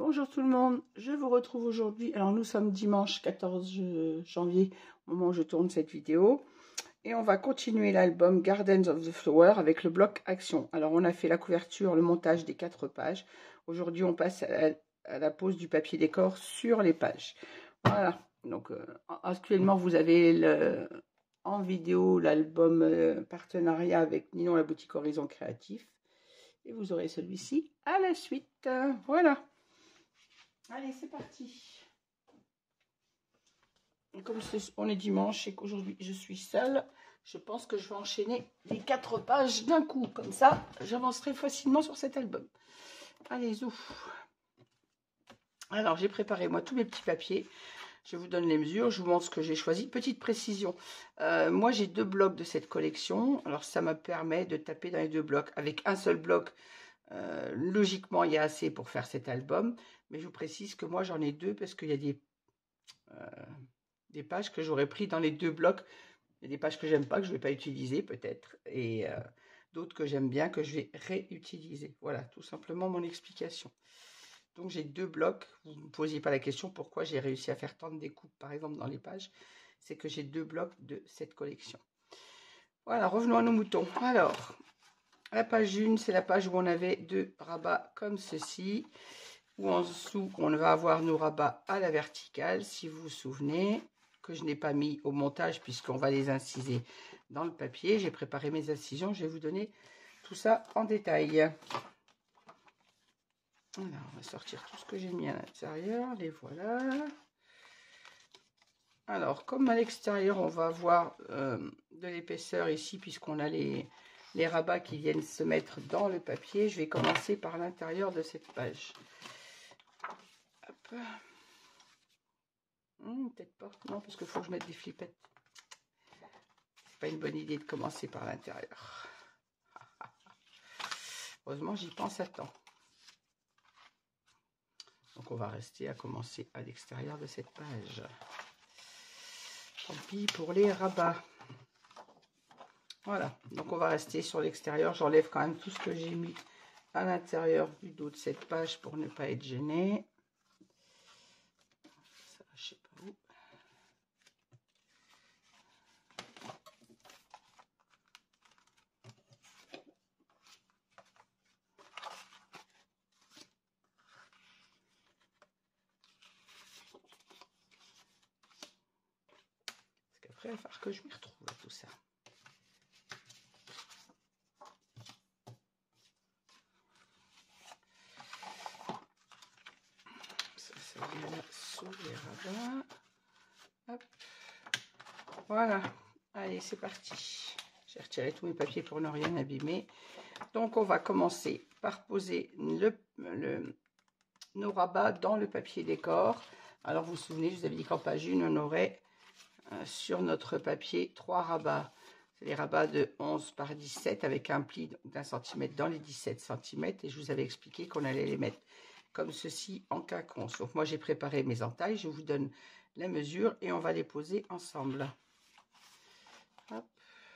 Bonjour tout le monde, je vous retrouve aujourd'hui. Alors nous sommes dimanche 14 janvier au moment où je tourne cette vidéo. Et on va continuer l'album Gardens of the Flower avec le bloc action. Alors on a fait la couverture, le montage des 4 pages. Aujourd'hui on passe à la pose du papier décor sur les pages. Voilà, donc actuellement vous avez en vidéo l'album partenariat avec Ninon la boutique Horizon Créatif. Et vous aurez celui-ci à la suite. Voilà. Allez, c'est parti. Et comme on est dimanche et qu'aujourd'hui je suis seule, je pense que je vais enchaîner les 4 pages d'un coup. Comme ça, j'avancerai facilement sur cet album. Allez, ouf. Alors, j'ai préparé moi tous mes petits papiers. Je vous donne les mesures, je vous montre ce que j'ai choisi. Petite précision, moi j'ai 2 blocs de cette collection. Alors, ça me permet de taper dans les 2 blocs. Avec un seul bloc, logiquement, il y a assez pour faire cet album. Mais je vous précise que moi, j'en ai 2 parce qu'il y a des pages que j'aurais pris dans les 2 blocs. Il y a des pages que j'aime pas, que je ne vais pas utiliser peut-être. Et d'autres que j'aime bien, que je vais réutiliser. Voilà, tout simplement mon explication. Donc, j'ai 2 blocs. Vous ne me posiez pas la question pourquoi j'ai réussi à faire tant de découpes, par exemple, dans les pages. C'est que j'ai 2 blocs de cette collection. Voilà, revenons à nos moutons. Alors, la page 1, c'est la page où on avait 2 rabats comme ceci. Où en dessous, on va avoir nos rabats à la verticale, si vous vous souvenez, que je n'ai pas mis au montage puisqu'on va les inciser dans le papier. J'ai préparé mes incisions, je vais vous donner tout ça en détail. Alors, on va sortir tout ce que j'ai mis à l'intérieur, les voilà. Alors, comme à l'extérieur, on va avoir de l'épaisseur ici puisqu'on a les rabats qui viennent se mettre dans le papier, je vais commencer par l'intérieur de cette page. Hop. Peut-être pas. Non, parce qu'il faut que je mette des flippettes. C'est pas une bonne idée de commencer par l'intérieur. Heureusement, j'y pense à temps. Donc, on va rester à commencer à l'extérieur de cette page. Tant pis pour les rabats. Voilà. Donc, on va rester sur l'extérieur. J'enlève quand même tout ce que j'ai mis à l'intérieur du dos de cette page pour ne pas être gêné. Ça, je sais pas où. Après, il va falloir que je m'y retrouve à tout ça. Ça vient là sous les rabats. Hop. Voilà. Allez, c'est parti. J'ai retiré tous mes papiers pour ne rien abîmer. Donc, on va commencer par poser nos rabats dans le papier décor. Alors, vous vous souvenez, je vous avais dit qu'en page 1, on aurait sur notre papier 3 rabats. C'est les rabats de 11 par 17 avec un pli d'1 cm dans les 17 cm. Et je vous avais expliqué qu'on allait les mettre comme ceci en quinconce. Donc, moi, j'ai préparé mes entailles. Je vous donne la mesure et on va les poser ensemble. Hop.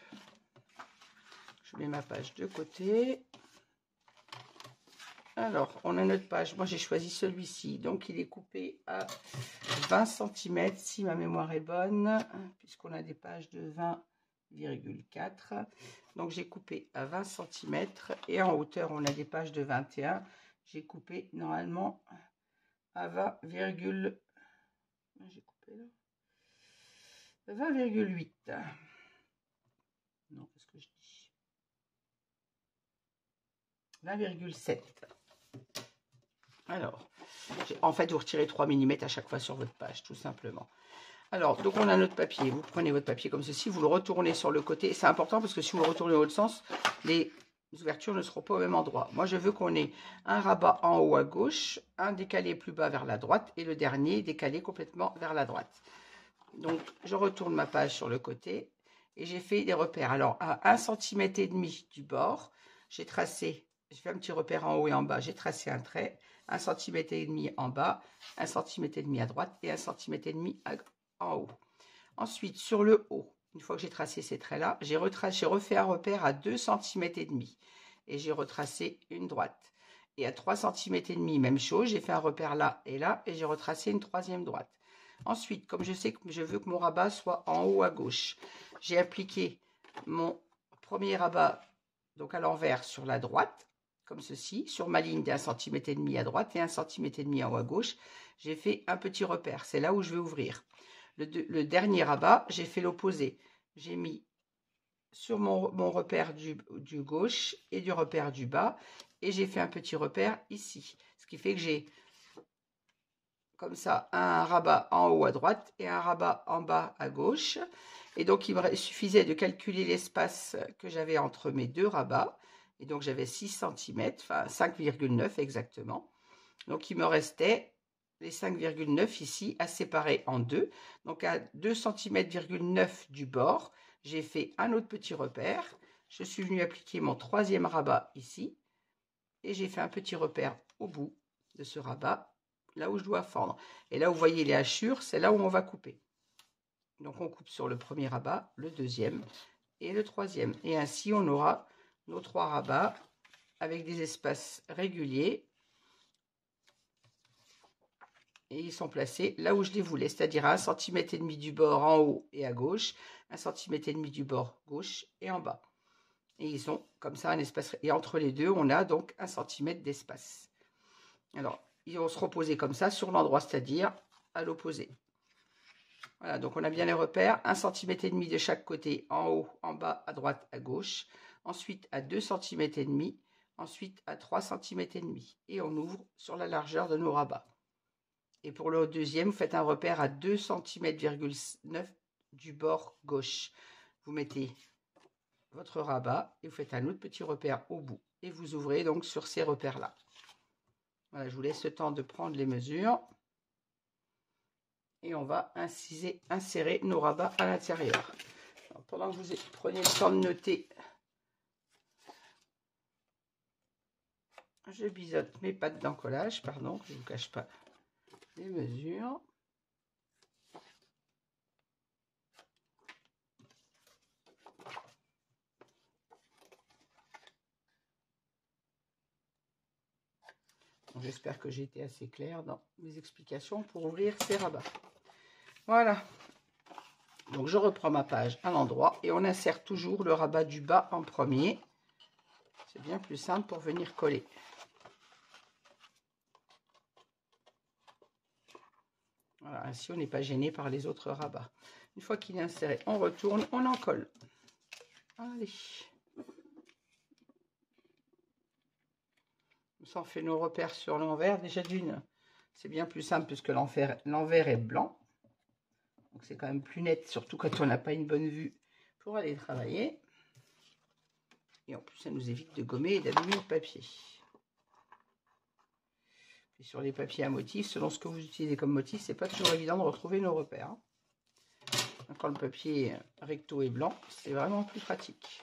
Je mets ma page de côté. Alors, on a notre page. Moi, j'ai choisi celui-ci. Donc, il est coupé à 20 cm, si ma mémoire est bonne, puisqu'on a des pages de 20,4. Donc, j'ai coupé à 20 cm. Et en hauteur, on a des pages de 21. J'ai coupé normalement à 20,8. Non, qu'est-ce que je dis? 20,7. Alors, en fait, vous retirez 3 mm à chaque fois sur votre page, tout simplement. Alors, donc on a notre papier. Vous prenez votre papier comme ceci, vous le retournez sur le côté. C'est important parce que si vous le retournez dans l'autre sens, les ouvertures ne seront pas au même endroit. Moi, je veux qu'on ait un rabat en haut à gauche, un décalé plus bas vers la droite et le dernier décalé complètement vers la droite. Donc, je retourne ma page sur le côté et j'ai fait des repères. Alors, à 1,5 cm du bord, j'ai tracé, j'ai fait un petit repère en haut et en bas. J'ai tracé un trait, 1,5 cm en bas, 1,5 cm à droite et 1,5 cm en haut. Ensuite, sur le haut, une fois que j'ai tracé ces traits-là, j'ai refait un repère à 2,5 cm et j'ai retracé une droite. Et à 3,5 cm, même chose, j'ai fait un repère là, et j'ai retracé une troisième droite. Ensuite, comme je sais que je veux que mon rabat soit en haut à gauche, j'ai appliqué mon premier rabat donc à l'envers sur la droite, comme ceci, sur ma ligne d'1,5 cm à droite et 1,5 cm en haut à gauche. J'ai fait un petit repère, c'est là où je vais ouvrir. Le dernier rabat, j'ai fait l'opposé. J'ai mis sur mon repère du gauche et du repère du bas, et j'ai fait un petit repère ici. Ce qui fait que j'ai comme ça un rabat en haut à droite et un rabat en bas à gauche. Et donc, il me suffisait de calculer l'espace que j'avais entre mes deux rabats. Et donc, j'avais 6 cm, enfin 5,9 exactement. Donc, il me restait les 5,9 ici à séparer en deux. Donc, à 2,9 cm du bord, j'ai fait un autre petit repère. Je suis venue appliquer mon troisième rabat ici. Et j'ai fait un petit repère au bout de ce rabat, là où je dois fendre. Et là où vous voyez les hachures, c'est là où on va couper. Donc, on coupe sur le premier rabat, le deuxième et le troisième. Et ainsi, on aura nos 3 rabats avec des espaces réguliers. Et ils sont placés là où je les voulais, c'est-à-dire à 1,5 cm du bord en haut et à gauche, 1,5 cm du bord gauche et en bas. Et ils ont comme ça un espace. Et entre les deux, on a donc 1 cm d'espace. Alors, ils vont se reposer comme ça sur l'endroit, c'est-à-dire à l'opposé. Voilà, donc on a bien les repères, 1,5 cm de chaque côté, en haut, en bas, à droite, à gauche. Ensuite à 2,5 cm, ensuite à 3,5 cm. Et on ouvre sur la largeur de nos rabats. Et pour le deuxième, vous faites un repère à 2,9 cm du bord gauche. Vous mettez votre rabat et vous faites un autre petit repère au bout. Et vous ouvrez donc sur ces repères-là. Voilà, je vous laisse le temps de prendre les mesures. Et on va insérer nos rabats à l'intérieur. Pendant que vous prenez le temps de noter, je biseaute mes pattes d'encollage, pardon, je ne vous cache pas les mesures. J'espère que j'ai été assez claire dans mes explications pour ouvrir ces rabats. Voilà. Donc je reprends ma page à l'endroit et on insère toujours le rabat du bas en premier. C'est bien plus simple pour venir coller. Voilà, ainsi on n'est pas gêné par les autres rabats. Une fois qu'il est inséré, on retourne, on en colle. Allez. Ça, on fait nos repères sur l'envers. Déjà d'une, c'est bien plus simple puisque l'envers est blanc. Donc c'est quand même plus net, surtout quand on n'a pas une bonne vue pour aller travailler. Et en plus, ça nous évite de gommer et d'abîmer le papier. Et sur les papiers à motifs, selon ce que vous utilisez comme motif, c'est pas toujours évident de retrouver nos repères. Quand le papier recto est blanc, c'est vraiment plus pratique.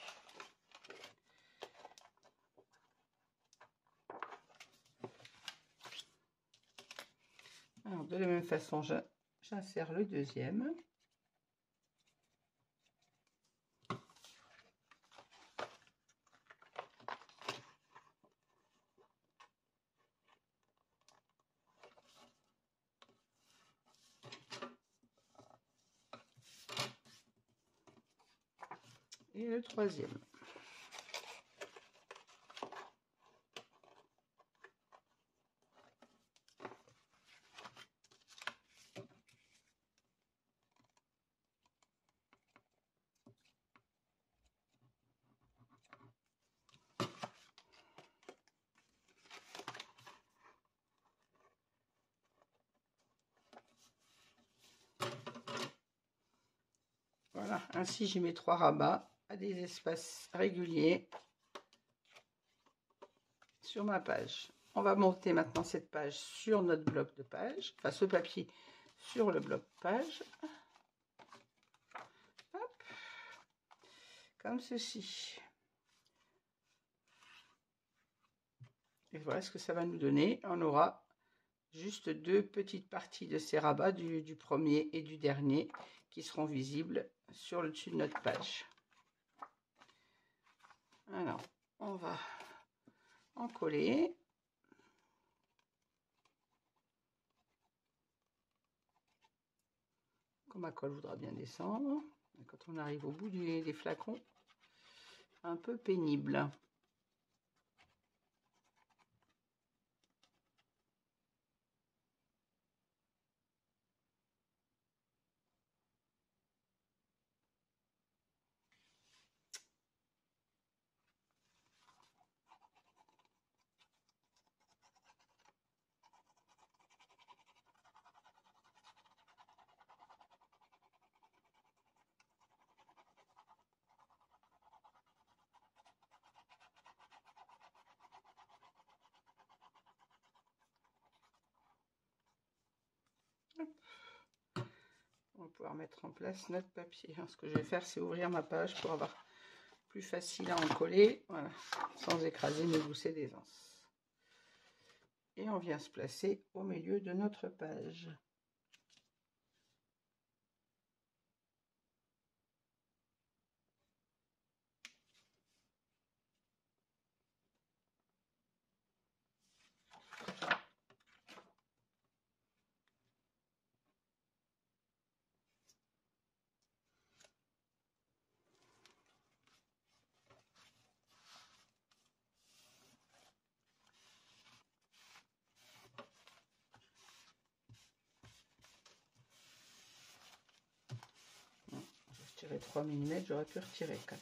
Alors, de la même façon, j'insère le deuxième. Et le troisième. Voilà, ainsi j'ai mes 3 rabats à des espaces réguliers sur ma page. On va monter maintenant cette page sur notre bloc de page, enfin ce papier sur le bloc page. Hop. Comme ceci. Et voilà ce que ça va nous donner. On aura juste 2 petites parties de ces rabats, du premier et du dernier, qui seront visibles sur le dessus de notre page. Alors, on va en coller. ma colle voudra bien descendre. Quand on arrive au bout des flacons, un peu pénible. On va pouvoir mettre en place notre papier. Alors, ce que je vais faire, c'est ouvrir ma page pour avoir plus facile à en coller, voilà, sans écraser mes goussets d'aisance. Et on vient se placer au milieu de notre page. Je tirais 3 mm, j'aurais pu retirer 4.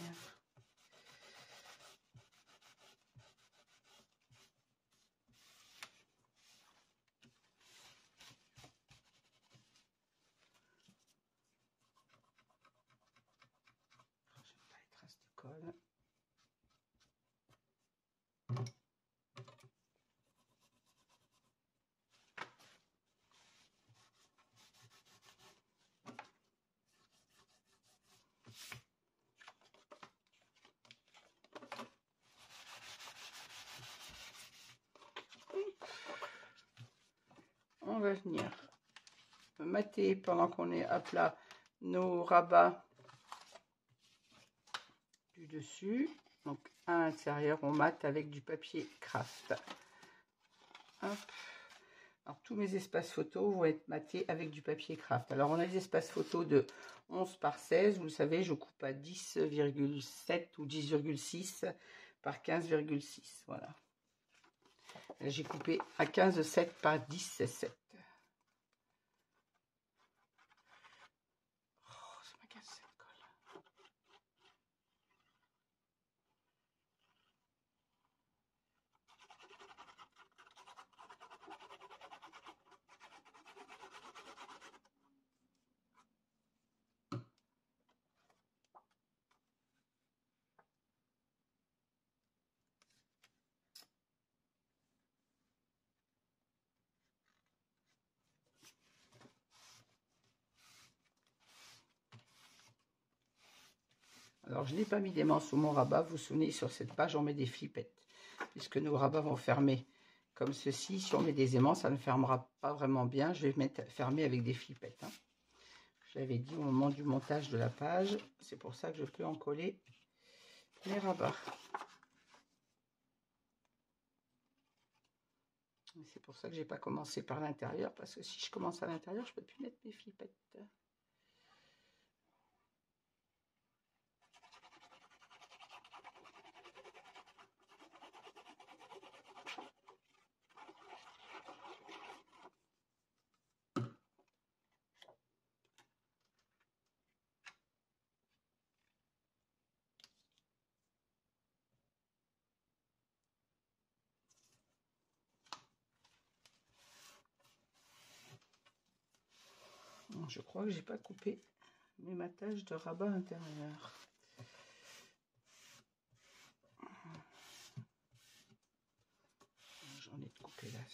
J'aime pas les traces de colle. On va venir mater pendant qu'on est à plat nos rabats du dessus. Donc à l'intérieur, on mate avec du papier craft. Hop. Alors tous mes espaces photos vont être matés avec du papier craft. Alors on a des espaces photos de 11 par 16. Vous le savez, je coupe à 10,7 ou 10,6 par 15,6. Voilà. J'ai coupé à 15,7 par 10,7. Oh, ça m'agace cette colle. Alors, je n'ai pas mis d'aimant sous mon rabat. Vous vous souvenez, sur cette page, on met des flippettes. Puisque nos rabats vont fermer comme ceci. Si on met des aimants, ça ne fermera pas vraiment bien. Je vais fermer avec des flippettes. Hein. Je l'avais dit au moment du montage de la page. C'est pour ça que je peux en coller les rabats. C'est pour ça que je n'ai pas commencé par l'intérieur. Parce que si je commence à l'intérieur, je ne peux plus mettre mes flippettes. Je crois que j'ai pas coupé mes matages de rabat intérieur. J'en ai coupé là.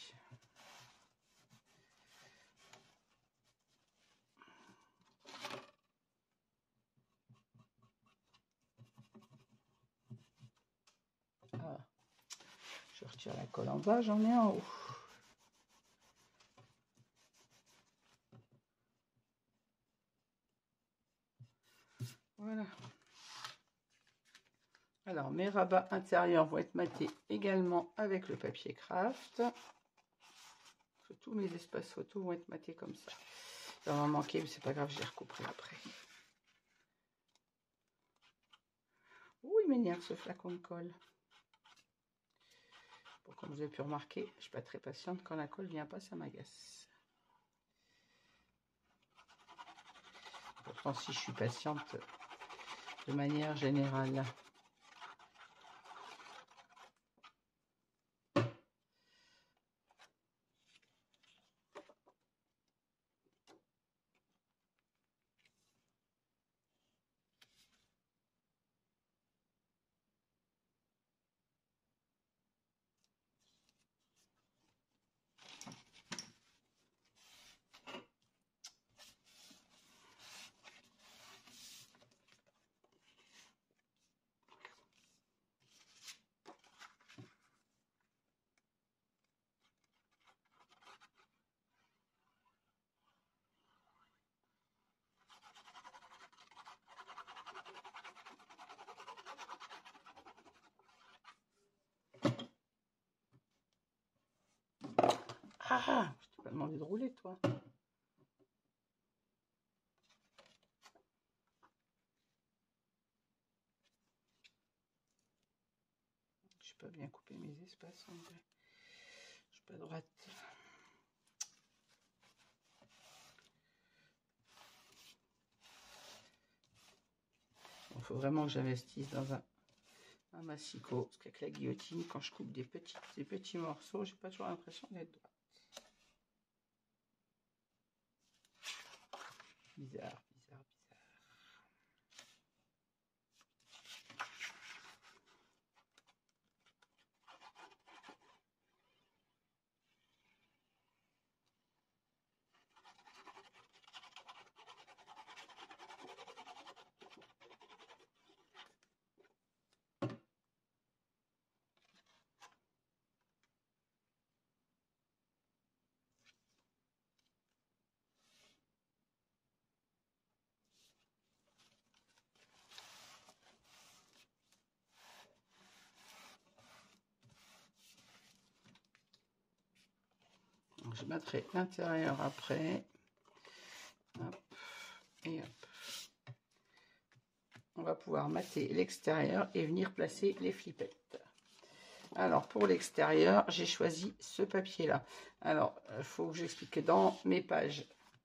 Ah, je retire la colle en bas, j'en ai en haut. Voilà. Alors, mes rabats intérieurs vont être matés également avec le papier craft. Tous mes espaces photos vont être matés comme ça. Ça va m'en manquer, mais c'est pas grave, je les recouperai après. Ouh, il m'énerve ce flacon de colle. Bon, comme vous avez pu remarquer, je suis pas très patiente. Quand la colle vient pas, ça m'agace. Pourtant, si je suis patiente de manière générale. Ah, je t'ai pas demandé de rouler, toi. Je suis pas bien coupé mes espaces, en vrai. Je suis pas droite. Il faut vraiment que j'investisse dans un massicot, parce qu'avec la guillotine, quand je coupe des petits morceaux, j'ai pas toujours l'impression d'être droite. Bizarre, bizarre, bizarre. Donc, je mettrai l'intérieur après. Hop, et hop. On va pouvoir mater l'extérieur et venir placer les flippettes. Alors, pour l'extérieur, j'ai choisi ce papier-là. Alors, il faut que j'explique que dans mes pages,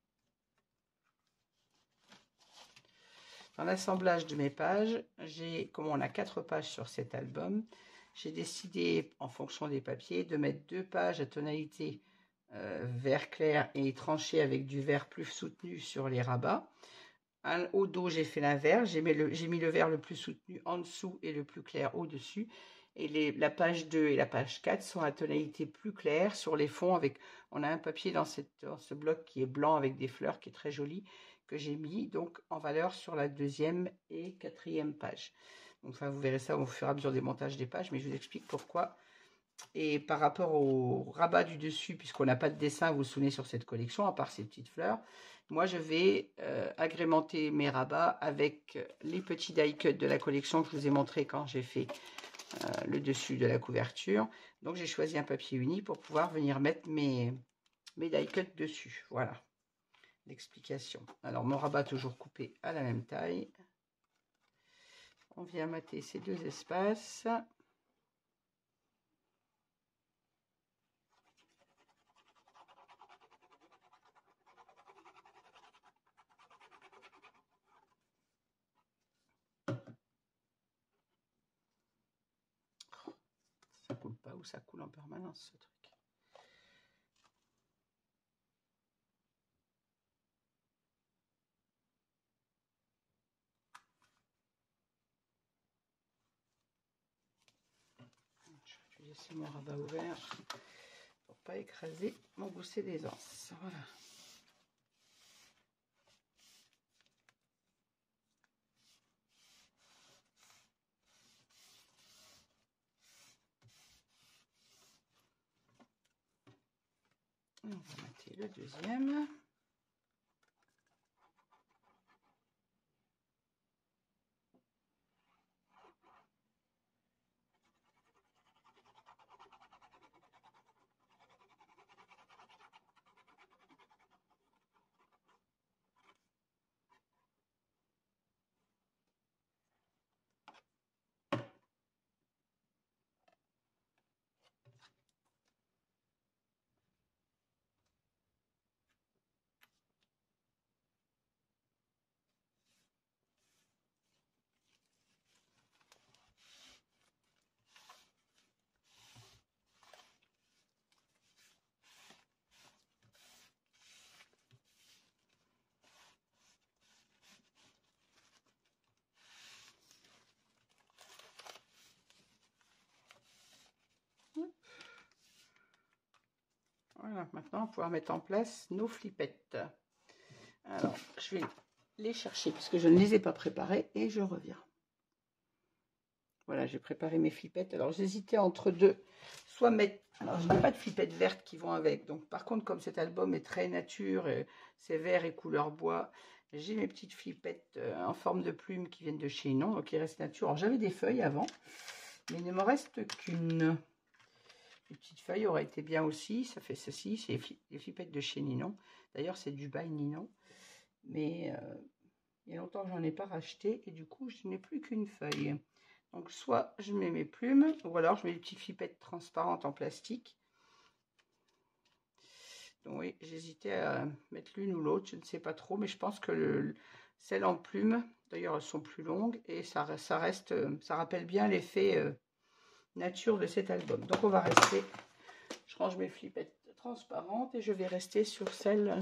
dans l'assemblage de mes pages, comme on a 4 pages sur cet album, j'ai décidé, en fonction des papiers, de mettre 2 pages à tonalité vert clair et tranché avec du vert plus soutenu sur les rabats. Au dos, j'ai fait l'inverse. J'ai mis le vert le plus soutenu en dessous et le plus clair au-dessus. Et la page 2 et la page 4 sont à tonalité plus claire sur les fonds. On a un papier dans ce bloc qui est blanc avec des fleurs, qui est très joli, que j'ai mis donc en valeur sur la 2e et 4e page. Donc, enfin, vous verrez ça au fur et à mesure des montages des pages, mais je vous explique pourquoi. Et par rapport au rabat du dessus, puisqu'on n'a pas de dessin, vous vous souvenez, sur cette collection, à part ces petites fleurs, moi je vais agrémenter mes rabats avec les petits die cut de la collection que je vous ai montré quand j'ai fait le dessus de la couverture. Donc j'ai choisi un papier uni pour pouvoir venir mettre mes die cut dessus. Voilà l'explication. Alors mon rabat toujours coupé à la même taille. On vient mater ces 2 espaces. Ça coule pas ou ça coule en permanence ce truc. Je vais laisser mon rabat ouvert pour pas écraser mon gousset d'aisance. Voilà. Et on va mettre le deuxième. Voilà, maintenant on va pouvoir mettre en place nos flippettes. Alors, je vais les chercher parce que je ne les ai pas préparées et je reviens. Voilà, j'ai préparé mes flippettes. Alors, j'hésitais entre deux. Soit mettre... Alors, je n'ai pas de flippettes vertes qui vont avec. Donc, par contre, comme cet album est très nature, c'est vert et couleur bois, j'ai mes petites flippettes en forme de plume qui viennent de chez Ninon. Donc, il reste nature. Alors, j'avais des feuilles avant, mais il ne me reste qu'une. Les petites feuilles auraient été bien aussi. Ça fait ceci. C'est les flippettes de chez Ninon. D'ailleurs, c'est du by Ninon. Mais il y a longtemps que j'en ai pas racheté. Et du coup, je n'ai plus qu'une feuille. Donc, soit je mets mes plumes, ou alors je mets des petites flippettes transparentes en plastique. Donc oui, j'hésitais à mettre l'une ou l'autre, je ne sais pas trop, mais je pense que celles en plumes, d'ailleurs elles sont plus longues, et ça rappelle bien l'effet nature de cet album. Donc on va rester, je range mes flippettes transparentes, et je vais rester sur celles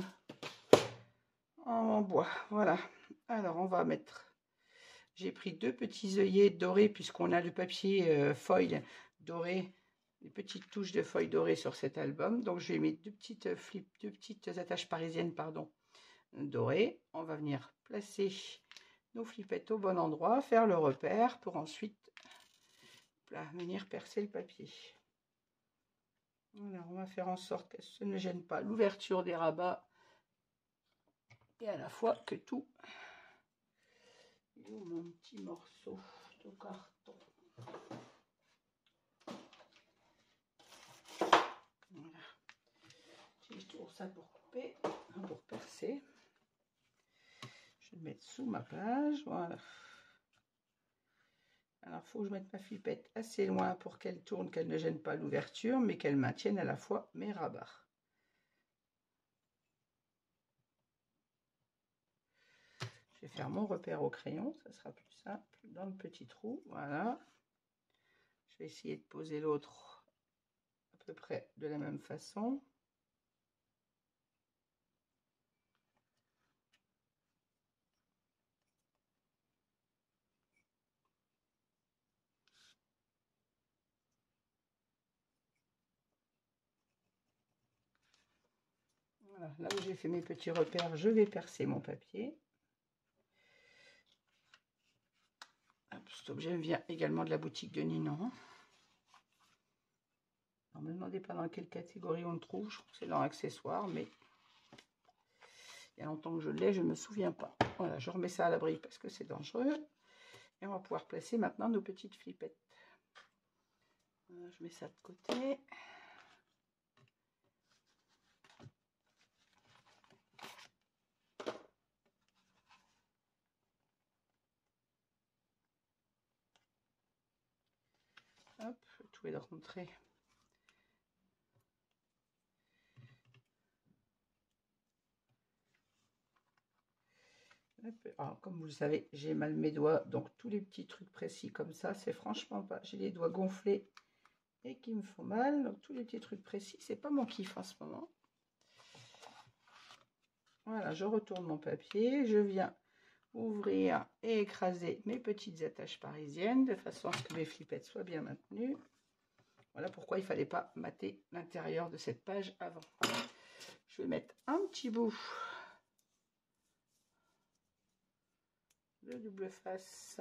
en bois. Voilà, alors on va mettre... J'ai pris 2 petits œillets dorés puisqu'on a le papier foil doré, des petites touches de foil dorée sur cet album. Donc je vais mettre deux petites attaches parisiennes, pardon, dorées. On va venir placer nos flippettes au bon endroit, faire le repère pour ensuite venir percer le papier. Voilà, on va faire en sorte que ça ne gêne pas l'ouverture des rabats et à la fois que tout... Oh, mon petit morceau de carton. Voilà. J'ai toujours ça pour couper, pour percer. Je vais le mettre sous ma page. Voilà. Alors, il faut que je mette ma flippette assez loin pour qu'elle tourne, qu'elle ne gêne pas l'ouverture, mais qu'elle maintienne à la fois mes rabats. Je vais faire mon repère au crayon, ça sera plus simple, dans le petit trou, voilà. Je vais essayer de poser l'autre à peu près de la même façon. Voilà, là où j'ai fait mes petits repères, je vais percer mon papier. Cet objet vient également de la boutique de Ninon. Ne me demandez pas dans quelle catégorie on le trouve, je crois que c'est dans accessoires, mais il y a longtemps que je l'ai, je ne me souviens pas. Voilà, je remets ça à l'abri parce que c'est dangereux. Et on va pouvoir placer maintenant nos petites flippettes. Voilà, je mets ça de côté. Hop, tout est rentré. Alors, comme vous le savez, j'ai mal mes doigts, donc tous les petits trucs précis comme ça, c'est franchement pas... J'ai les doigts gonflés et qui me font mal, donc tous les petits trucs précis, c'est pas mon kiff en ce moment. Voilà, je retourne mon papier, je viens ouvrir et écraser mes petites attaches parisiennes, de façon à ce que mes flippettes soient bien maintenues. Voilà pourquoi il ne fallait pas mater l'intérieur de cette page avant. Je vais mettre un petit bout de double face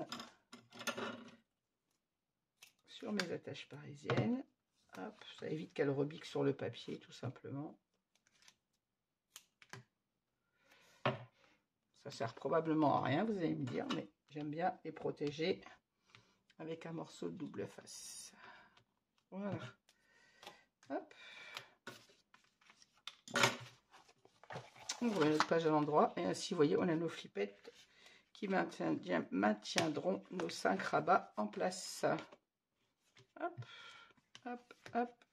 sur mes attaches parisiennes. Hop, ça évite qu'elles rebiquent sur le papier tout simplement. Ça sert probablement à rien, vous allez me dire, mais j'aime bien les protéger avec un morceau de double face. Voilà. Hop. On remet notre page à l'endroit et ainsi, vous voyez, on a nos flippettes qui maintiendront nos 5 rabats en place. Hop, hop, hop.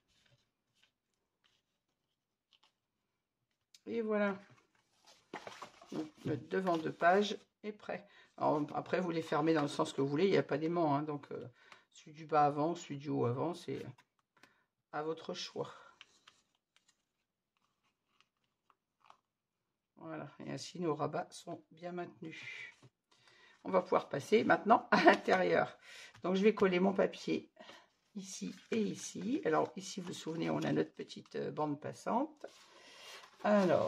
Et voilà. Donc, le devant de page est prêt. Alors, après, vous les fermez dans le sens que vous voulez. Il n'y a pas d'aimant. Hein, donc, celui du bas avant, celui du haut avant, c'est à votre choix. Voilà. Et ainsi, nos rabats sont bien maintenus. On va pouvoir passer maintenant à l'intérieur. Donc, je vais coller mon papier ici et ici. Alors ici, vous vous souvenez, on a notre petite bande passante. Alors,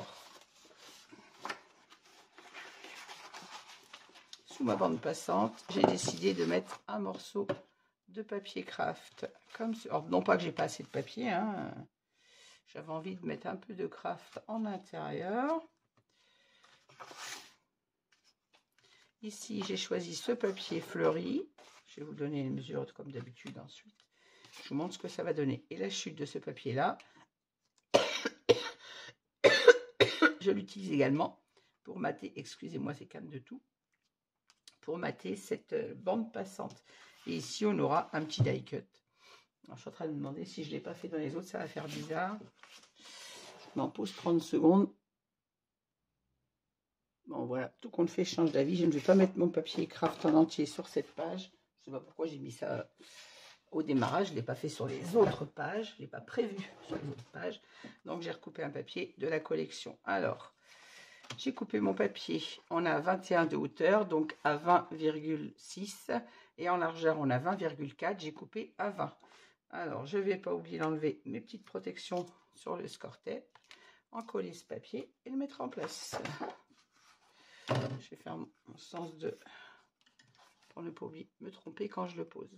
sous ma bande passante, j'ai décidé de mettre un morceau de papier craft. Comme ce... Alors, non pas que j'ai pas assez de papier, hein. J'avais envie de mettre un peu de craft en intérieur. Ici, j'ai choisi ce papier fleuri. Je vais vous donner les mesures comme d'habitude ensuite. Je vous montre ce que ça va donner. Et la chute de ce papier-là, je l'utilise également pour mater, excusez-moi, c'est calme de tout, pour mater cette bande passante. Et ici, on aura un petit die cut. Alors, je suis en train de me demander si je ne l'ai pas fait dans les autres, ça va faire bizarre. Je m'en pose 30 secondes. Bon, voilà, tout compte fait change d'avis. Je ne vais pas mettre mon papier craft en entier sur cette page. Je ne sais pas pourquoi j'ai mis ça au démarrage. Je ne l'ai pas fait sur les autres pages. Je ne l'ai pas prévu sur les autres pages. Donc, j'ai recoupé un papier de la collection. Alors, j'ai coupé mon papier. On a 21 de hauteur, donc à 20,6. Et en largeur, on a 20,4. J'ai coupé à 20. Alors, je ne vais pas oublier d'enlever mes petites protections sur le score-tape, en coller ce papier et le mettre en place. Je vais faire mon sens de... pour ne pas oublier, me tromper quand je le pose.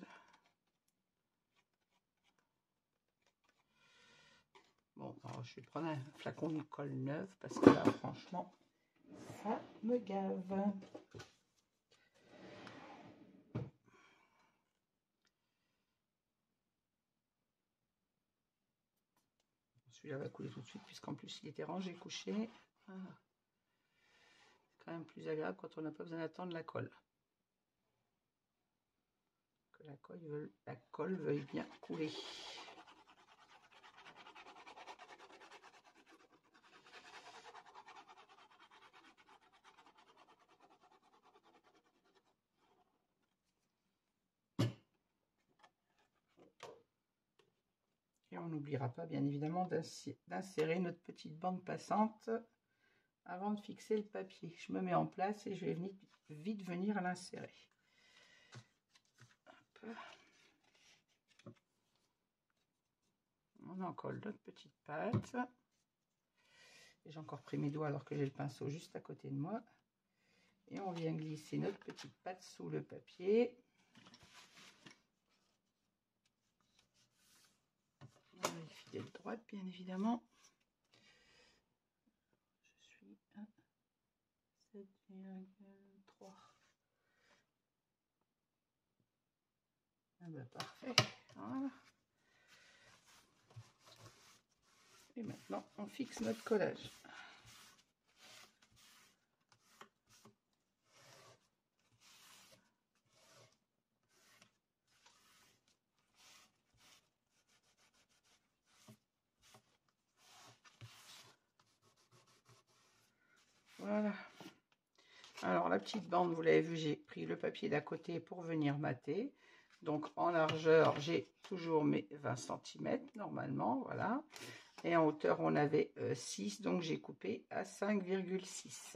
Bon, alors je vais prendre un flacon de colle neuve parce que là, franchement, ça me gave. Celui-là va couler tout de suite puisqu'en plus il était rangé, couché. Ah. C'est quand même plus agréable quand on n'a pas besoin d'attendre la colle. Que la colle veuille bien couler. Et on n'oubliera pas bien évidemment d'insérer notre petite bande passante avant de fixer le papier. Je me mets en place et je vais vite venir l'insérer. On en colle notre petite pâte. J'ai encore pris mes doigts alors que j'ai le pinceau juste à côté de moi. Et on vient glisser notre petite pâte sous le papier. On vérifie d'être droite, bien évidemment. Je suis à 7,3. Ah ben parfait. Voilà. Et maintenant, on fixe notre collage. Voilà. Alors, la petite bande, vous l'avez vu, j'ai pris le papier d'à côté pour venir mater. Donc, en largeur, j'ai toujours mes 20 cm, normalement, voilà. Et en hauteur, on avait 6, donc j'ai coupé à 5,6.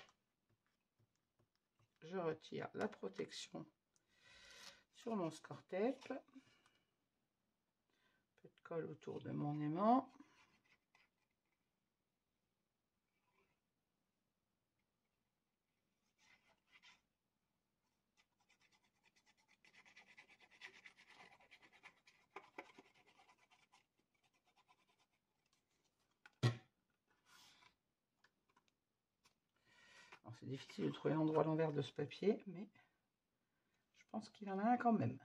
Je retire la protection sur mon score-tape. Un peu de colle autour de mon aimant. C'est difficile de trouver l'endroit à l'envers de ce papier, mais je pense qu'il en a un quand même.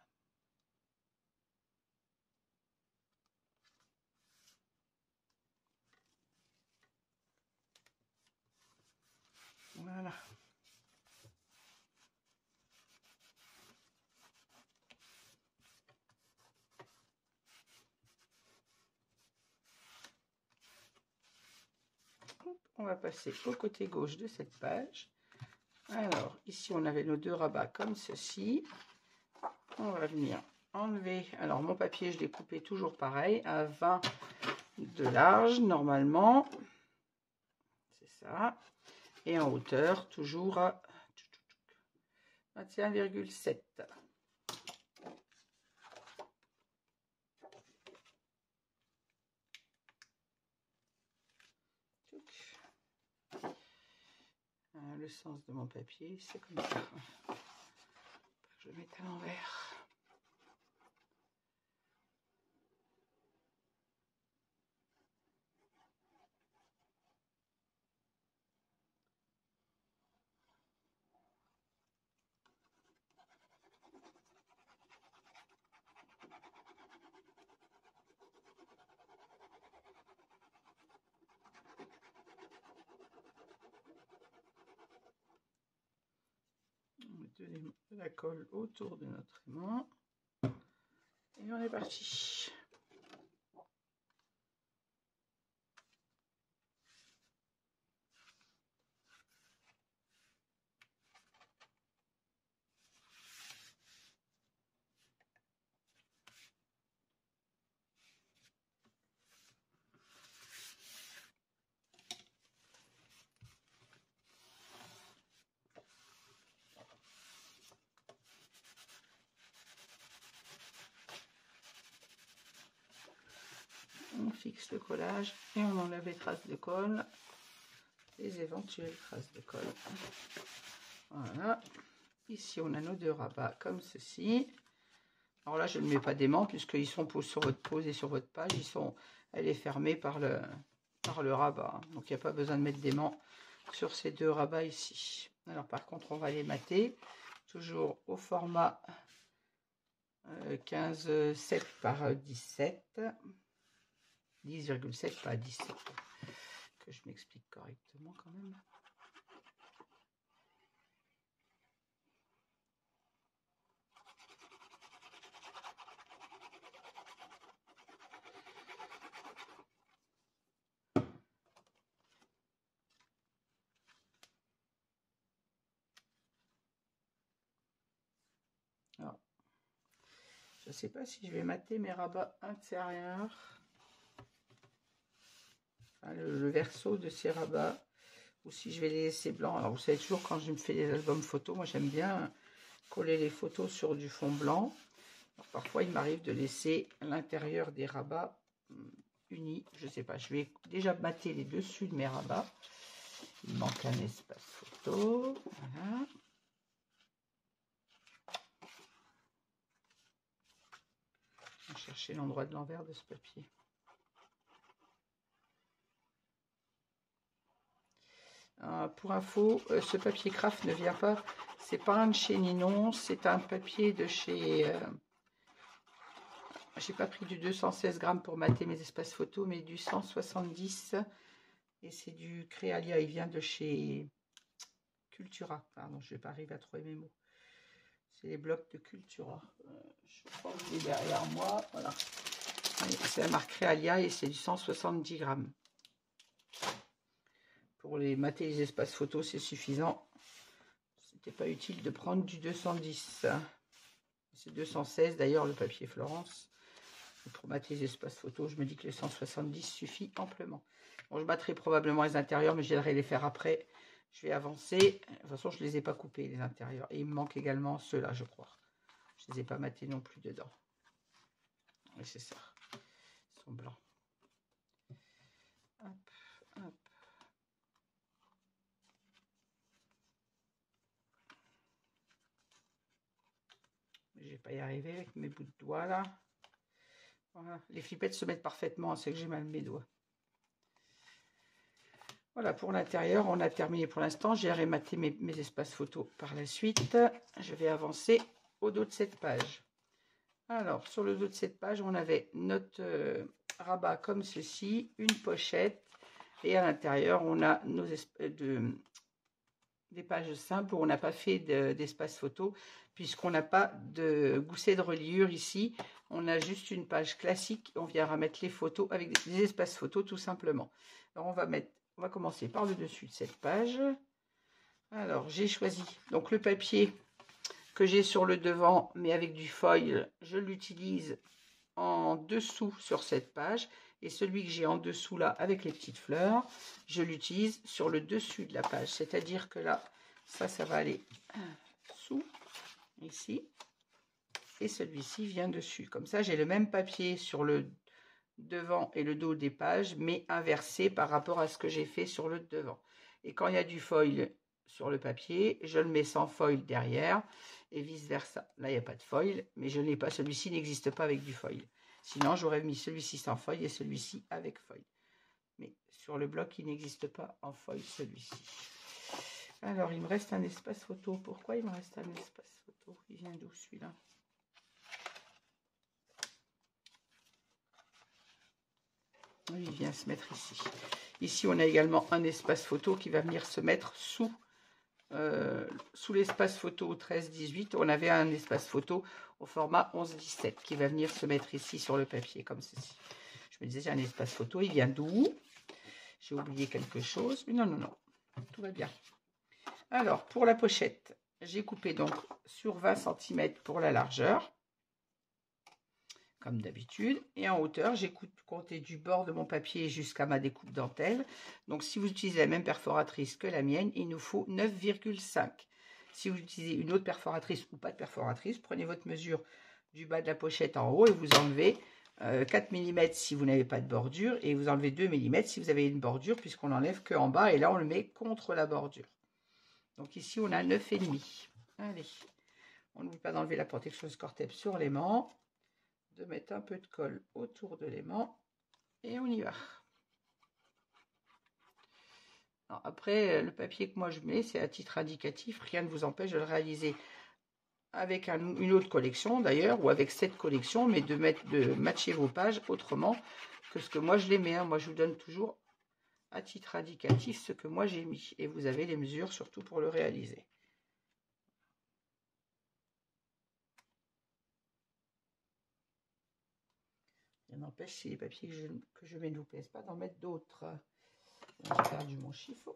Voilà. On va passer au côté gauche de cette page. Alors, ici, on avait nos deux rabats comme ceci. On va venir enlever. Alors, mon papier, je l'ai coupé toujours pareil, à 20 de large, normalement. C'est ça. Et en hauteur, toujours à 21,7. sens de mon papier, c'est comme ça. Je le mets à l'envers. On met de la colle autour de notre aimant. Et on est parti. On fixe le collage et on enlève les traces de colle, les éventuelles traces de colle. Voilà. Ici, on a nos 2 rabats comme ceci. Alors là, je ne mets pas d'aimant puisqu'ils sont sur votre pose et sur votre page. Elle est fermée par le rabat. Donc, il n'y a pas besoin de mettre d'aimant sur ces 2 rabats ici. Alors, par contre, on va les mater. Toujours au format 15,7 par 17. 10,7 pas 17, que je m'explique correctement quand même. Alors, je ne sais pas si je vais mater mes rabats intérieurs. Le verso de ces rabats, ou si je vais les laisser blancs. Alors vous savez toujours, quand je me fais des albums photos, moi j'aime bien coller les photos sur du fond blanc. Alors, parfois il m'arrive de laisser l'intérieur des rabats unis. Je sais pas, je vais déjà mater les dessus de mes rabats. Il manque un espace photo. Voilà. Je vais chercher l'endroit de l'envers de ce papier. Pour info, ce papier craft ne vient pas, c'est pas un de chez Ninon, c'est un papier de chez... j'ai pas pris du 216 grammes pour mater mes espaces photos, mais du 170, et c'est du Créalia, il vient de chez Cultura. Pardon, je vais pas arriver à trouver mes mots. C'est les blocs de Cultura. Je crois que c'est derrière moi, voilà. C'est la marque Créalia et c'est du 170 grammes. Pour les mater les espaces photos, c'est suffisant. C'était pas utile de prendre du 210. C'est 216 d'ailleurs le papier Florence. Et pour mater les espaces photos, je me dis que le 170 suffit amplement. Bon, je battrai probablement les intérieurs, mais j'aimerais les faire après. Je vais avancer. De toute façon, je ne les ai pas coupés, les intérieurs. Et il me manque également ceux-là, je crois. Je ne les ai pas matés non plus dedans. Oui, c'est ça. Ils sont blancs. Hop, hop. Je vais pas y arriver avec mes bouts de doigts là. Voilà. Les flippettes se mettent parfaitement, c'est que j'ai mal mes doigts. Voilà, pour l'intérieur, on a terminé pour l'instant. J'ai rématé mes espaces photos par la suite. Je vais avancer au dos de cette page. Alors, sur le dos de cette page, on avait notre rabat comme ceci, une pochette. Et à l'intérieur, on a des pages simples où on n'a pas fait d'espace photo, puisqu'on n'a pas de gousset de reliure ici. On a juste une page classique. On vient remettre les photos avec des espaces photos tout simplement. Alors, on va commencer par le dessus de cette page. Alors, j'ai choisi donc le papier que j'ai sur le devant, mais avec du foil. Je l'utilise en dessous sur cette page. Et celui que j'ai en dessous là, avec les petites fleurs, je l'utilise sur le dessus de la page. C'est-à-dire que là, ça va aller sous, ici. Et celui-ci vient dessus. Comme ça, j'ai le même papier sur le devant et le dos des pages, mais inversé par rapport à ce que j'ai fait sur le devant. Et quand il y a du foil sur le papier, je le mets sans foil derrière et vice versa. Là, il n'y a pas de foil, mais je n'ai pas, celui-ci n'existe pas avec du foil. Sinon, j'aurais mis celui-ci sans foil et celui-ci avec foil. Mais sur le bloc, il n'existe pas en foil celui-ci. Alors, il me reste un espace photo. Pourquoi il me reste un espace photo? Il vient d'où celui-là? Il vient se mettre ici. Ici, on a également un espace photo qui va venir se mettre sous l'espace photo 13-18. On avait un espace photo au format 11-17 qui va venir se mettre ici sur le papier, comme ceci. Je me disais, j'ai un espace photo. Il vient d'où? J'ai oublié quelque chose. Mais non, non, non. Tout va bien. Alors, pour la pochette, j'ai coupé donc sur 20 cm pour la largeur, comme d'habitude. Et en hauteur, j'ai compté du bord de mon papier jusqu'à ma découpe dentelle. Donc, si vous utilisez la même perforatrice que la mienne, il nous faut 9,5. Si vous utilisez une autre perforatrice ou pas de perforatrice, prenez votre mesure du bas de la pochette en haut et vous enlevez 4 mm si vous n'avez pas de bordure et vous enlevez 2 mm si vous avez une bordure, puisqu'on n'enlève qu'en bas et là, on le met contre la bordure. Donc ici, on a 9,5. Allez, on n'oublie pas d'enlever la protection Score-Tape sur l'aimant, de mettre un peu de colle autour de l'aimant et on y va. Alors après, le papier que moi je mets, c'est à titre indicatif. Rien ne vous empêche de le réaliser avec une autre collection d'ailleurs, ou avec cette collection, mais de matcher vos pages autrement que ce que moi je les mets. Moi, je vous donne toujours à titre indicatif ce que moi j'ai mis. Et vous avez les mesures surtout pour le réaliser. Il n'empêche, si les papiers que je mets ne vous plaisent pas, d'en mettre d'autres. J'ai perdu mon chiffon.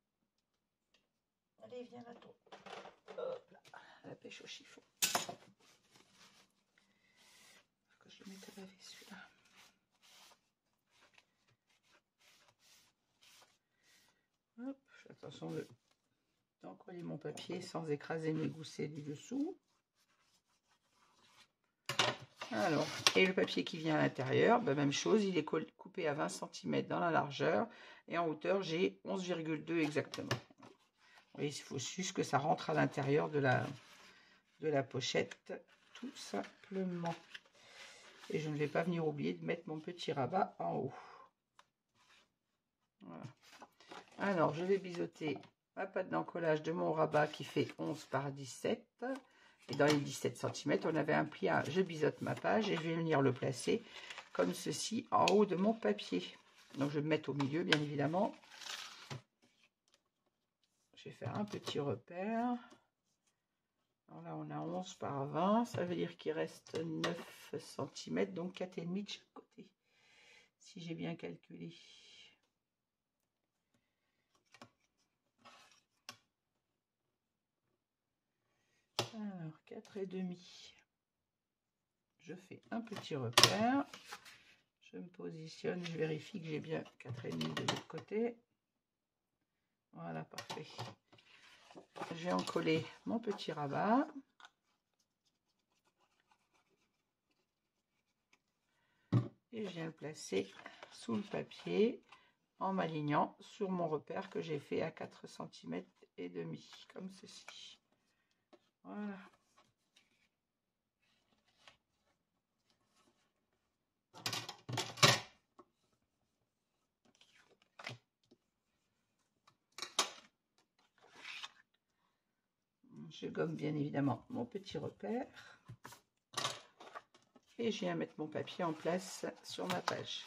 Allez, viens là, toi. Hop là, la pêche au chiffon. Que je le mette à laver celui-là. Hop, attention d'encoller mon papier sans écraser mes goussets du dessous. Alors, et le papier qui vient à l'intérieur, ben même chose, il est coupé à 20 cm dans la largeur et en hauteur, j'ai 11,2 exactement. Et il faut juste que ça rentre à l'intérieur de la pochette, tout simplement. Et je ne vais pas venir oublier de mettre mon petit rabat en haut. Voilà. Alors, je vais biseauter ma pâte d'encollage de mon rabat qui fait 11 par 17. Et dans les 17 cm, on avait un pliage. Je biseaute ma page et je vais venir le placer comme ceci en haut de mon papier. Donc, je vais me mettre au milieu, bien évidemment. Je vais faire un petit repère. Alors là, on a 11 par 20. Ça veut dire qu'il reste 9 cm, donc 4,5 de chaque côté. Si j'ai bien calculé. Alors, 4,5. Je fais un petit repère. Je me positionne, je vérifie que j'ai bien 4,5 de l'autre côté. Voilà, parfait. Je vais encoller mon petit rabat. Et je viens le placer sous le papier en m'alignant sur mon repère que j'ai fait à 4 cm et demi, comme ceci. Voilà. Je gomme bien évidemment mon petit repère. Et je viens mettre mon papier en place sur ma page.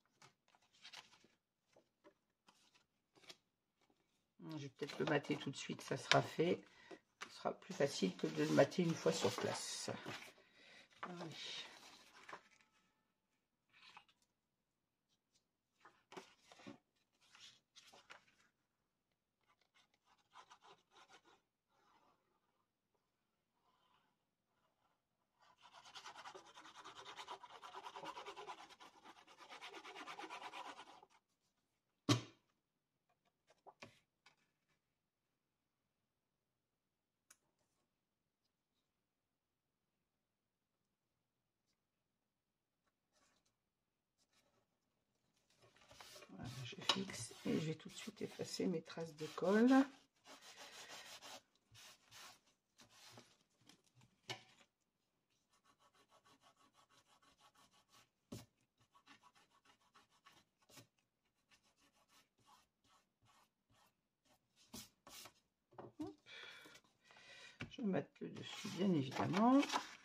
Je vais peut-être le mater tout de suite, ça sera fait. Ce sera plus facile que de le mater une fois sur place. Allez. Voilà, je fixe et je vais tout de suite effacer mes traces de colle. Je vais mettre le dessus, bien évidemment.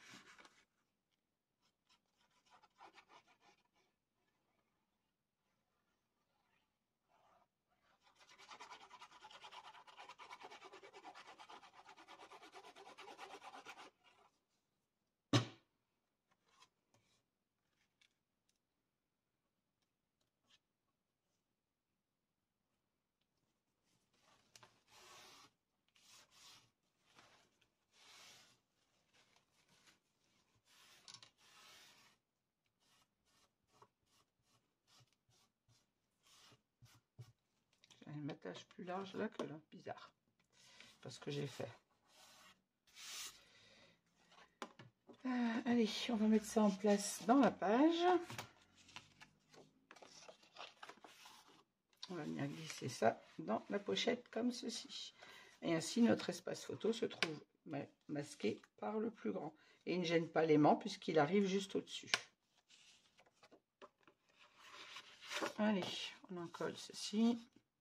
Je vais mettre l'âge plus large là que là. Bizarre. Parce que j'ai fait. Allez, on va mettre ça en place dans la page. On va venir glisser ça dans la pochette comme ceci. Et ainsi, notre espace photo se trouve masqué par le plus grand. Et il ne gêne pas l'aimant puisqu'il arrive juste au-dessus. Allez, on en colle ceci.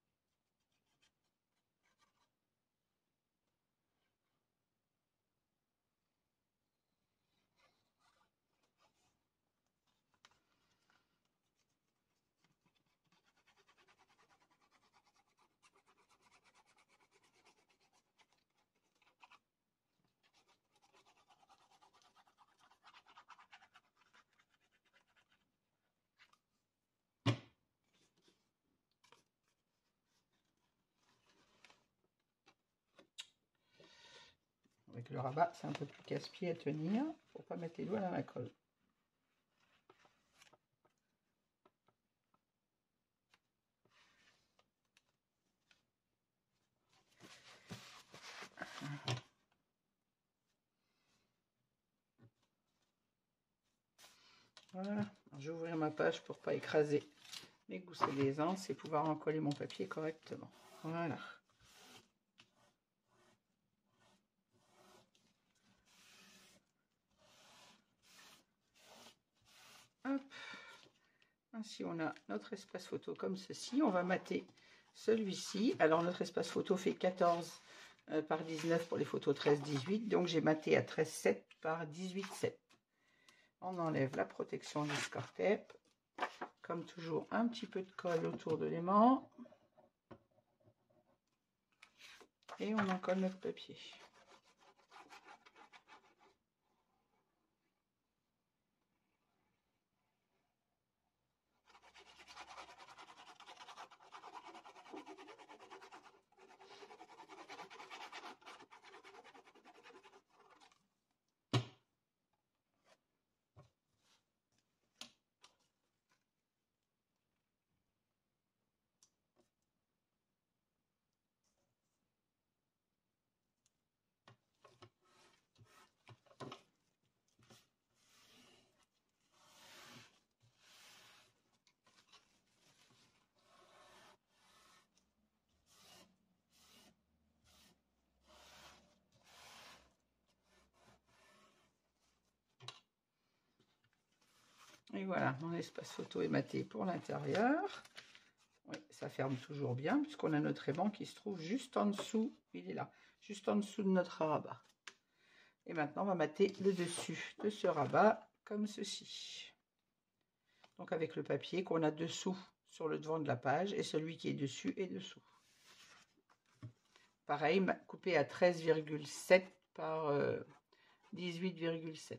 Avec le rabat, c'est un peu plus casse-pied à tenir pour pas mettre les doigts dans la colle. Voilà, je vais ouvrir ma page pour pas écraser les gousses et les anses et pouvoir en coller mon papier correctement. Voilà. Hop. Ainsi, on a notre espace photo comme ceci. On va mater celui-ci. Alors, notre espace photo fait 14 par 19 pour les photos 13-18. Donc, j'ai maté à 13,7 par 18,7. On enlève la protection du score tape. Comme toujours, un petit peu de colle autour de l'aimant. Et on en colle notre papier. Et voilà, mon espace photo est maté pour l'intérieur. Oui, ça ferme toujours bien puisqu'on a notre aimant qui se trouve juste en dessous. Il est là, juste en dessous de notre rabat. Et maintenant, on va mater le dessus de ce rabat comme ceci. Donc avec le papier qu'on a dessous sur le devant de la page et celui qui est dessus et dessous. Pareil, coupé à 13,7 par 18,7.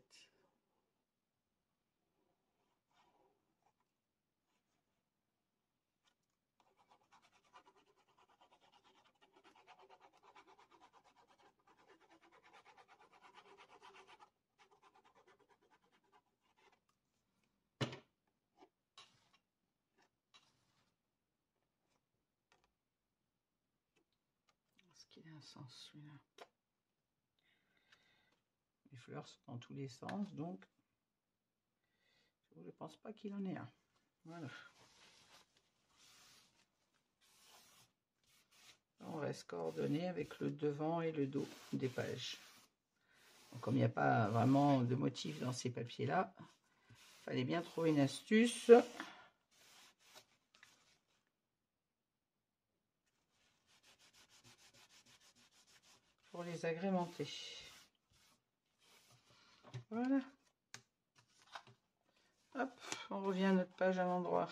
Est-ce qu'il a un sens celui-là? Les fleurs sont dans tous les sens, donc je ne pense pas qu'il en ait un. Voilà. On reste coordonné avec le devant et le dos des pages. Donc, comme il n'y a pas vraiment de motif dans ces papiers-là, il fallait bien trouver une astuce pour les agrémenter. Voilà. Hop, on revient à notre page à l'endroit.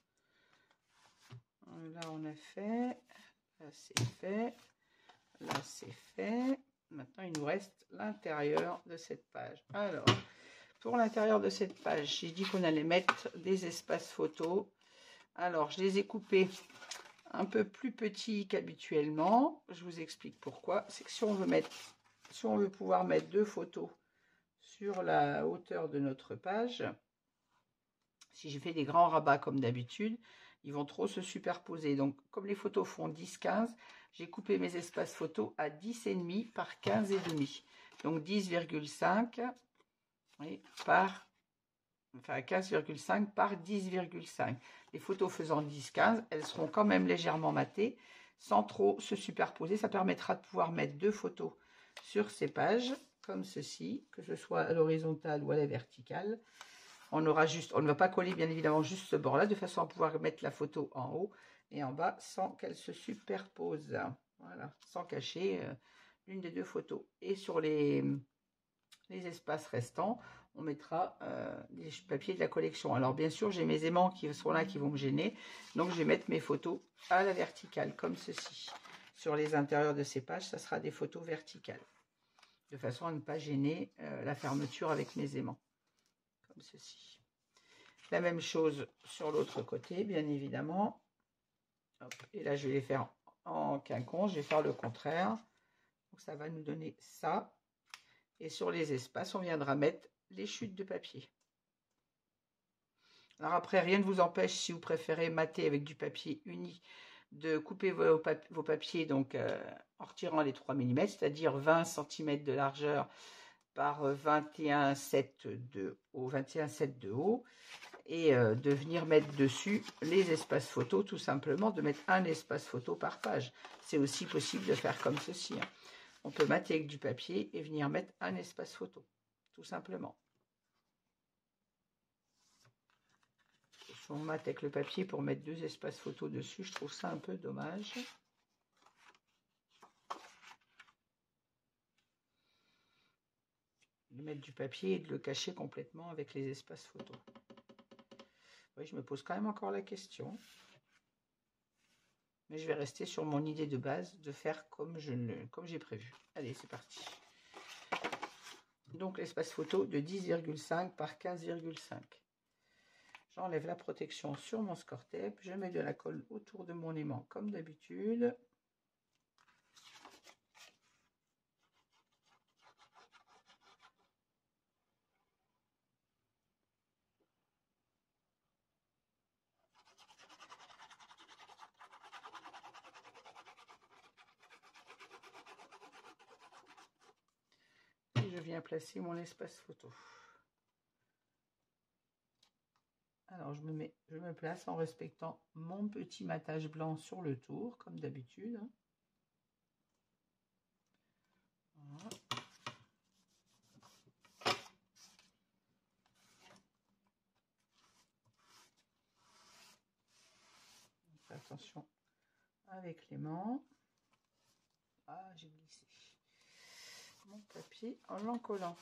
Là, on a fait. Là, c'est fait. Là, c'est fait. Maintenant, il nous reste l'intérieur de cette page. Alors, pour l'intérieur de cette page, j'ai dit qu'on allait mettre des espaces photos. Alors, je les ai coupés un peu plus petits qu'habituellement. Je vous explique pourquoi. C'est que si on veut pouvoir mettre 2 photos sur la hauteur de notre page, si j'ai fait des grands rabats comme d'habitude, ils vont trop se superposer. Donc, comme les photos font 10-15, j'ai coupé mes espaces photos à 10,5 par 15,5. Donc, 10,5 par... Enfin, 15,5 par 10,5. Les photos faisant 10-15, elles seront quand même légèrement matées, sans trop se superposer. Ça permettra de pouvoir mettre 2 photos sur ces pages, comme ceci, que ce soit à l'horizontale ou à la verticale. On ne va pas coller bien évidemment juste ce bord là, de façon à pouvoir mettre la photo en haut et en bas sans qu'elle se superpose. Voilà, sans cacher l'une des 2 photos. Et sur les espaces restants, on mettra les papiers de la collection. Alors bien sûr, j'ai mes aimants qui sont là, qui vont me gêner, donc je vais mettre mes photos à la verticale, comme ceci. Sur les intérieurs de ces pages, ça sera des photos verticales, de façon à ne pas gêner la fermeture avec mes aimants. Comme ceci. La même chose sur l'autre côté, bien évidemment. Hop. Et là, je vais les faire en quinconce. Je vais faire le contraire. Donc, ça va nous donner ça. Et sur les espaces, on viendra mettre les chutes de papier. Alors après, rien ne vous empêche, si vous préférez mater avec du papier uni, de couper vos papiers donc, en retirant les 3 mm, c'est-à-dire 20 cm de largeur par 21,7 de haut, 21,7 de haut, et de venir mettre dessus les espaces photos, tout simplement, de mettre un espace photo par page. C'est aussi possible de faire comme ceci. Hein. On peut mater avec du papier et venir mettre un espace photo, tout simplement. Si on mate avec le papier pour mettre 2 espaces photos dessus, je trouve ça un peu dommage. De mettre du papier et de le cacher complètement avec les espaces photos. Oui, je me pose quand même encore la question. Mais je vais rester sur mon idée de base de faire comme j'ai prévu. Allez, c'est parti. Donc l'espace photo de 10,5 par 15,5. J'enlève la protection sur mon score tape. Je mets de la colle autour de mon aimant comme d'habitude. Et je viens placer mon espace photo. Alors je me place en respectant mon petit matage blanc sur le tour, comme d'habitude. Voilà. Attention avec l'aimant. Ah, j'ai glissé mon papier en l'encollant.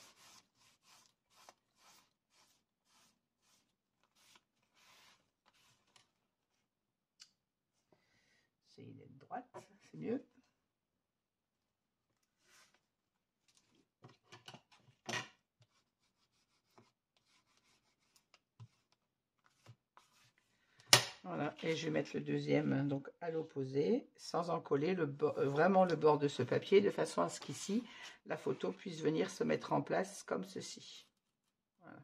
Essayez d'être droite, c'est mieux. Voilà, et je vais mettre le deuxième donc à l'opposé, sans encoller vraiment le bord de ce papier, de façon à ce qu'ici, la photo puisse venir se mettre en place comme ceci. Voilà.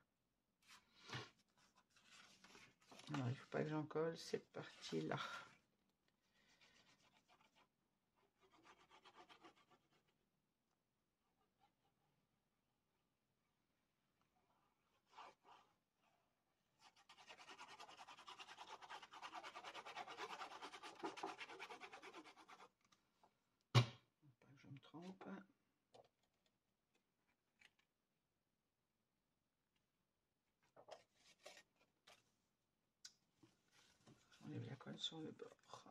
Alors, il ne faut pas que j'encolle cette partie-là. Je me trompe. J'enlève la colle sur le bord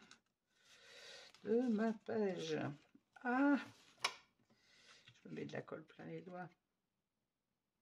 de ma page. Ah, je me mets de la colle plein les doigts.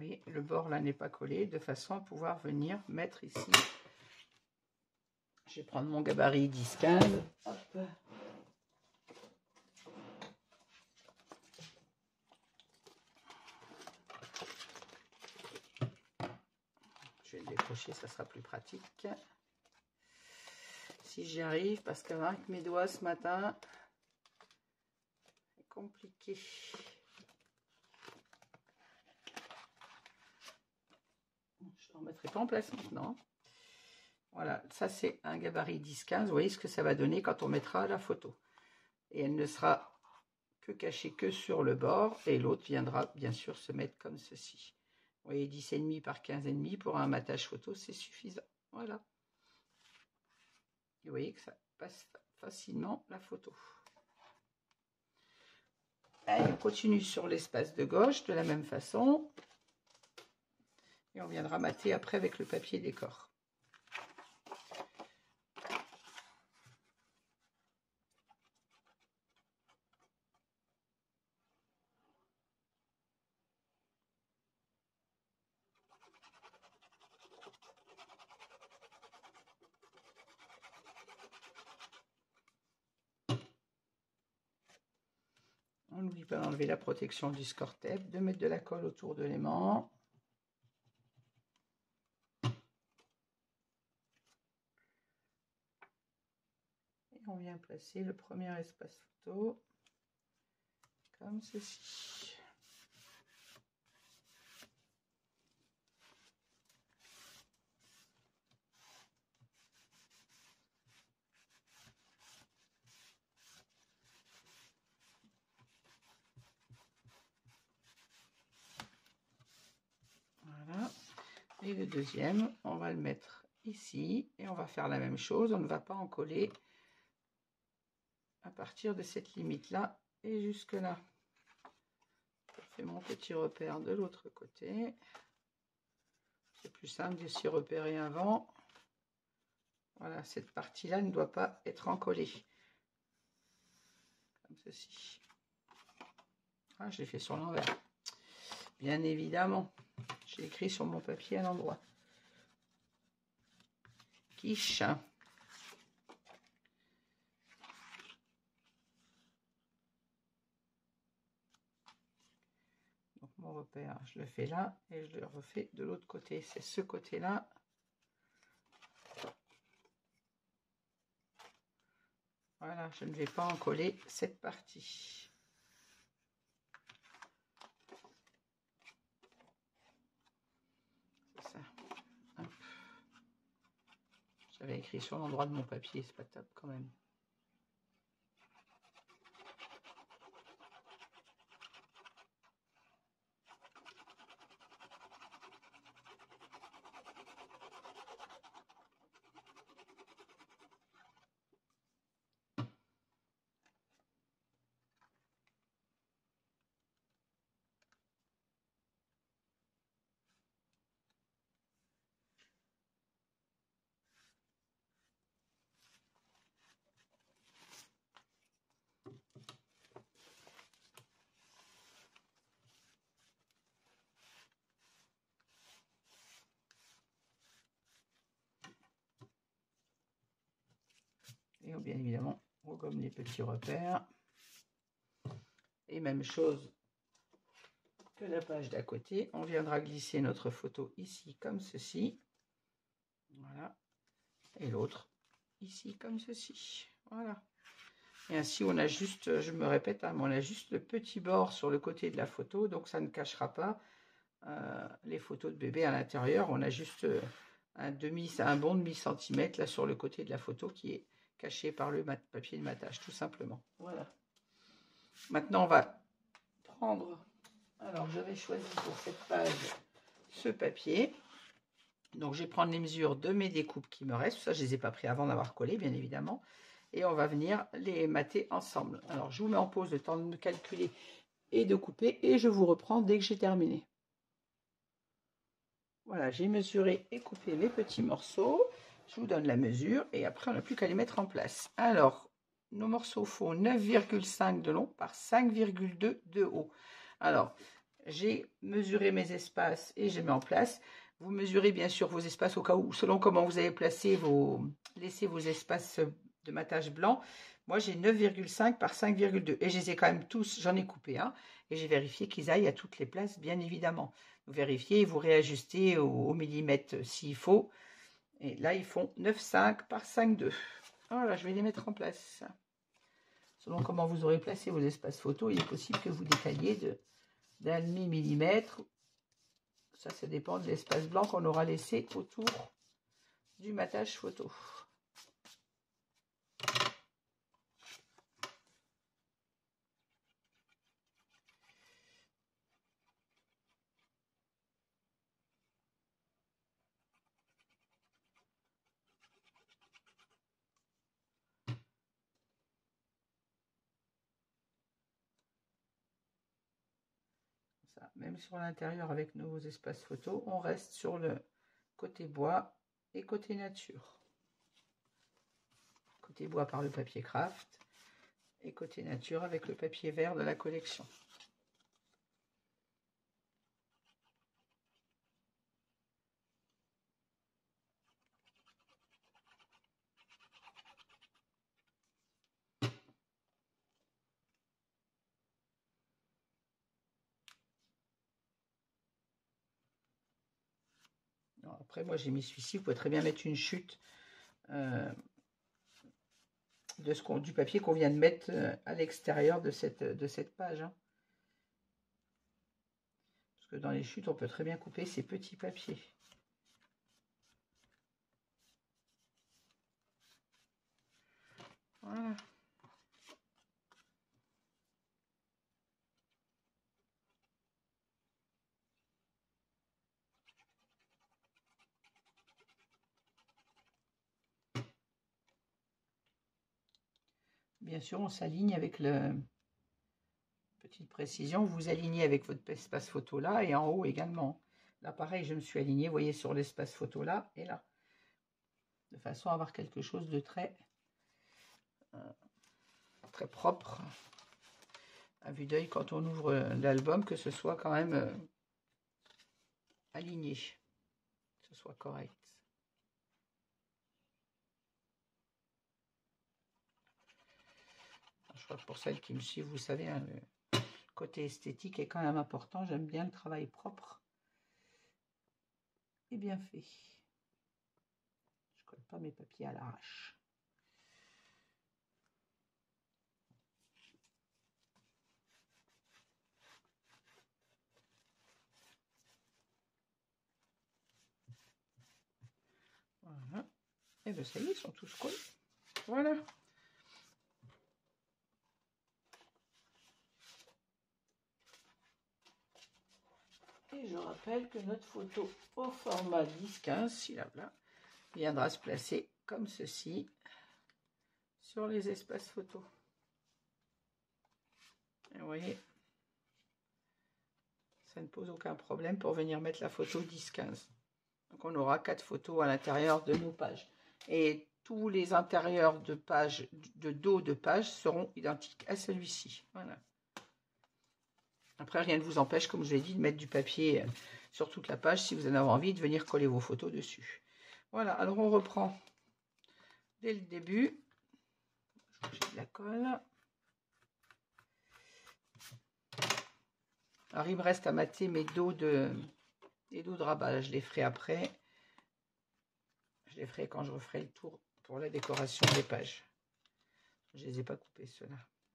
voyez, le bord là n'est pas collé, de façon à pouvoir venir mettre ici. Je vais prendre mon gabarit 10-15. Je vais le décrocher, ça sera plus pratique. Si j'y arrive, parce qu'avec mes doigts ce matin, c'est compliqué. Je ne le remettrai pas en place maintenant. Voilà, ça c'est un gabarit 10-15. Vous voyez ce que ça va donner quand on mettra la photo. Et elle ne sera que cachée que sur le bord. Et l'autre viendra bien sûr se mettre comme ceci. Vous voyez, 10,5 par 15,5 pour un matage photo, c'est suffisant. Voilà. Et vous voyez que ça passe facilement la photo. Allez, on continue sur l'espace de gauche de la même façon. Et on viendra mater après avec le papier décor. On n'oublie pas d'enlever la protection du score tape, de mettre de la colle autour de l'aimant. Et on vient placer le premier espace photo comme ceci. Voilà. Et le deuxième, on va le mettre ici et on va faire la même chose. On ne va pas en coller à partir de cette limite là et jusque là. Je fais mon petit repère de l'autre côté. C'est plus simple de s'y repérer avant. Voilà, cette partie là ne doit pas être encollée comme ceci. Ah, je l'ai fait sur l'envers, bien évidemment. J'ai écrit sur mon papier à l'endroit. Quiche. Donc mon repère, je le fais là et je le refais de l'autre côté. C'est ce côté-là. Voilà, je ne vais pas en coller cette partie. C'est ça. J'avais écrit sur l'endroit de mon papier, c'est pas top quand même. Et bien évidemment, on gomme les petits repères. Et même chose que la page d'à côté, on viendra glisser notre photo ici comme ceci. Voilà. Et l'autre ici comme ceci. Voilà. Et ainsi, on a juste, je me répète, hein, on a juste le petit bord sur le côté de la photo, donc ça ne cachera pas les photos de bébé à l'intérieur. On a juste un bon demi-centimètre là sur le côté de la photo qui est caché par le papier de matage, tout simplement. Voilà. Maintenant, on va prendre, alors j'avais choisi pour cette page ce papier. Donc, je vais prendre les mesures de mes découpes qui me restent. Ça, je ne les ai pas pris avant d'avoir collé, bien évidemment. Et on va venir les mater ensemble. Alors, je vous mets en pause le temps de calculer et de couper. Et je vous reprends dès que j'ai terminé. Voilà, j'ai mesuré et coupé mes petits morceaux. Je vous donne la mesure. Et après, on n'a plus qu'à les mettre en place. Alors, nos morceaux font 9,5 de long par 5,2 de haut. Alors, j'ai mesuré mes espaces et je mets en place. Vous mesurez bien sûr vos espaces au cas où, selon comment vous avez placé laissé vos espaces de matage blanc. Moi, j'ai 9,5 par 5,2 et je les ai quand même tous, j'en ai coupé un et j'ai vérifié qu'ils aillent à toutes les places, bien évidemment. Vous vérifiez et vous réajustez au millimètre s'il faut. Et là, ils font 9,5 par 5,2. Voilà, je vais les mettre en place. Selon comment vous aurez placé vos espaces photos, il est possible que vous décaliez d'un demi-millimètre. Ça dépend de l'espace blanc qu'on aura laissé autour du matage photo. Ça, même sur l'intérieur avec nos espaces photos, on reste sur le côté bois et côté nature. Côté bois par le papier craft et côté nature avec le papier vert de la collection. Après, moi, j'ai mis celui-ci. Vous pouvez très bien mettre une chute du papier qu'on vient de mettre à l'extérieur de cette page. Hein. Parce que dans les chutes, on peut très bien couper ces petits papiers. Voilà. Bien sûr, on s'aligne avec petite précision, vous alignez avec votre espace photo là et en haut également. Là, pareil, je me suis alignée, vous voyez, sur l'espace photo là et là. De façon à avoir quelque chose de très propre à vue d'œil quand on ouvre l'album, que ce soit quand même aligné, que ce soit correct. Je crois que pour celles qui me suivent, vous savez, hein, le côté esthétique est quand même important. J'aime bien le travail propre et bien fait. Je colle pas mes papiers à l'arrache. Voilà. Et bien ça y est, ils sont tous collés. Voilà. Et je rappelle que notre photo au format 10-15, si là, viendra se placer comme ceci sur les espaces photos. Et vous voyez, ça ne pose aucun problème pour venir mettre la photo 10-15. Donc on aura 4 photos à l'intérieur de nos pages. Et tous les intérieurs de pages, de dos de page seront identiques à celui-ci. Voilà. Après, rien ne vous empêche, comme je l'ai dit, de mettre du papier sur toute la page si vous en avez envie, de venir coller vos photos dessus. Voilà, alors on reprend dès le début. J'ai de la colle. Alors, il me reste à mater mes dos de rabat. Je les ferai après. Je les ferai quand je referai le tour pour la décoration des pages. Je ne les ai pas coupés, ceux-là.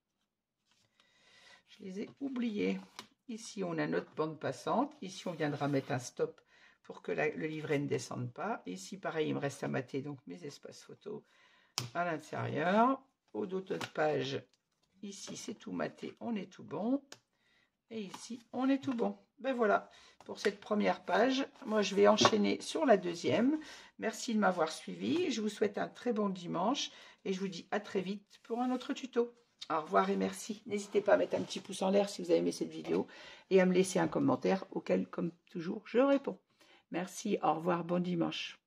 Je les ai oubliés. Ici, on a notre bande passante. Ici, on viendra mettre un stop pour que le livret ne descende pas. Ici, pareil, il me reste à mater donc mes espaces photos à l'intérieur. Au dos de notre page, ici, c'est tout maté. On est tout bon. Et ici, on est tout bon. Ben voilà, pour cette première page. Moi, je vais enchaîner sur la deuxième. Merci de m'avoir suivi. Je vous souhaite un très bon dimanche. Et je vous dis à très vite pour un autre tuto. Au revoir et merci. N'hésitez pas à mettre un petit pouce en l'air si vous avez aimé cette vidéo. Et à me laisser un commentaire auquel, comme toujours, je réponds. Merci, au revoir, bon dimanche.